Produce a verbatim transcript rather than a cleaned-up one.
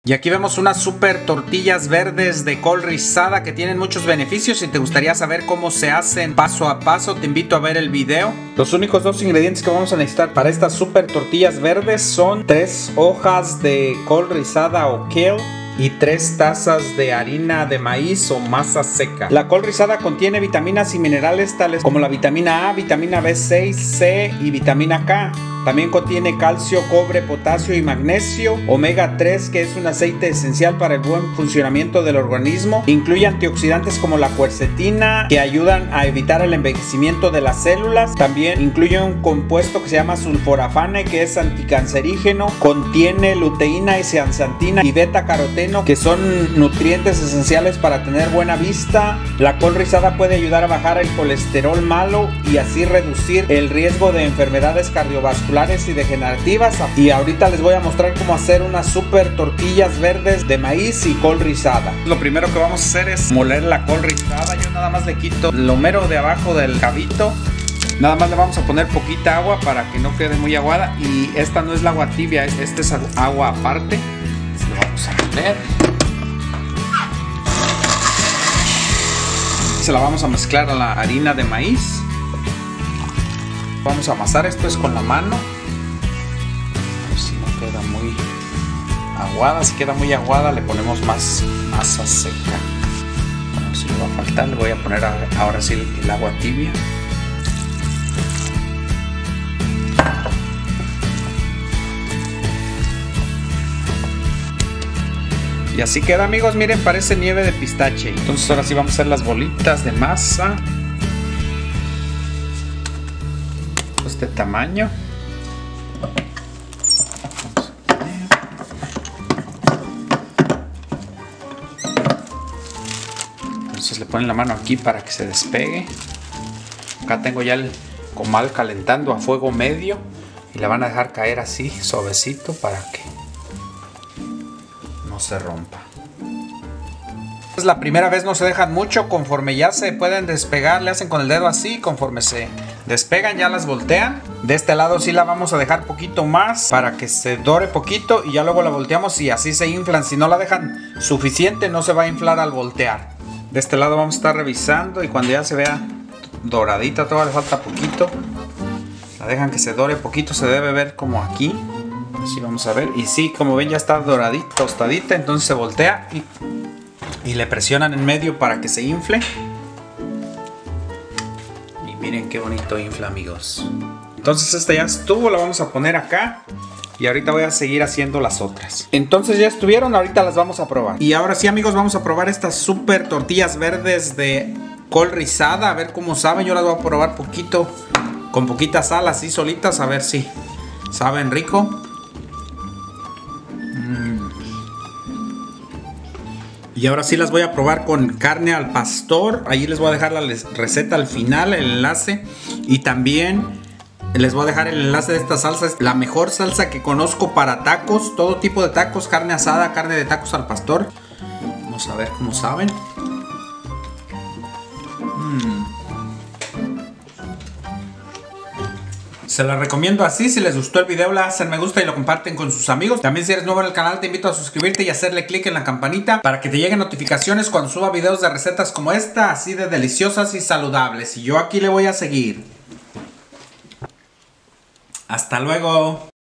Y aquí vemos unas super tortillas verdes de col rizada que tienen muchos beneficios. Si te gustaría saber cómo se hacen paso a paso, te invito a ver el video. Los únicos dos ingredientes que vamos a necesitar para estas super tortillas verdes son tres hojas de col rizada o kale y tres tazas de harina de maíz o masa seca. La col rizada contiene vitaminas y minerales tales como la vitamina A, vitamina B seis, C y vitamina K. También contiene calcio, cobre, potasio y magnesio, omega tres, que es un aceite esencial para el buen funcionamiento del organismo. Incluye antioxidantes como la quercetina, que ayudan a evitar el envejecimiento de las células. También incluye un compuesto que se llama sulforafane, que es anticancerígeno. Contiene luteína y zeaxantina y beta caroteno, que son nutrientes esenciales para tener buena vista. La col rizada puede ayudar a bajar el colesterol malo y así reducir el riesgo de enfermedades cardiovasculares y degenerativas. Y ahorita les voy a mostrar cómo hacer unas super tortillas verdes de maíz y col rizada. Lo primero que vamos a hacer es moler la col rizada. Yo nada más le quito lo mero de abajo del cabito. Nada más le vamos a poner poquita agua para que no quede muy aguada. Y esta no es la agua tibia, esta es agua aparte. Lo vamos a moler. Se la vamos a mezclar a la harina de maíz. Vamos a amasar esto es con la mano. A ver si no queda muy aguada. Si queda muy aguada le ponemos más masa seca. Bueno, si le va a faltar le voy a poner ahora sí el agua tibia. Y así queda, amigos, miren, parece nieve de pistache. Entonces ahora sí vamos a hacer las bolitas de masa. De tamaño. Entonces le ponen la mano aquí para que se despegue. Acá tengo ya el comal calentando a fuego medio y la van a dejar caer así suavecito para que no se rompa. Es la primera vez, no se dejan mucho. Conforme ya se pueden despegar, le hacen con el dedo así. Conforme se despegan ya las voltean. De este lado sí la vamos a dejar poquito más para que se dore poquito y ya luego la volteamos y así se inflan. Si no la dejan suficiente no se va a inflar al voltear. De este lado vamos a estar revisando y cuando ya se vea doradita, todavía le falta poquito, la dejan que se dore poquito. Se debe ver como aquí. Así vamos a ver. Y sí, como ven ya está doradita, tostadita. Entonces se voltea y Y le presionan en medio para que se infle. Y miren qué bonito infla, amigos. Entonces esta ya estuvo, la vamos a poner acá. Y ahorita voy a seguir haciendo las otras. Entonces ya estuvieron, ahorita las vamos a probar. Y ahora sí, amigos, vamos a probar estas super tortillas verdes de col rizada. A ver cómo saben, yo las voy a probar poquito, con poquita sal, así solitas. A ver si saben rico. Y ahora sí las voy a probar con carne al pastor. Allí les voy a dejar la receta al final, el enlace. Y también les voy a dejar el enlace de esta salsa. Es la mejor salsa que conozco para tacos. Todo tipo de tacos, carne asada, carne de tacos al pastor. Vamos a ver cómo saben. Mm. Se la recomiendo así. Si les gustó el video, le hacen me gusta y lo comparten con sus amigos. También si eres nuevo en el canal, te invito a suscribirte y hacerle clic en la campanita para que te lleguen notificaciones cuando suba videos de recetas como esta, así de deliciosas y saludables. Y yo aquí le voy a seguir. Hasta luego.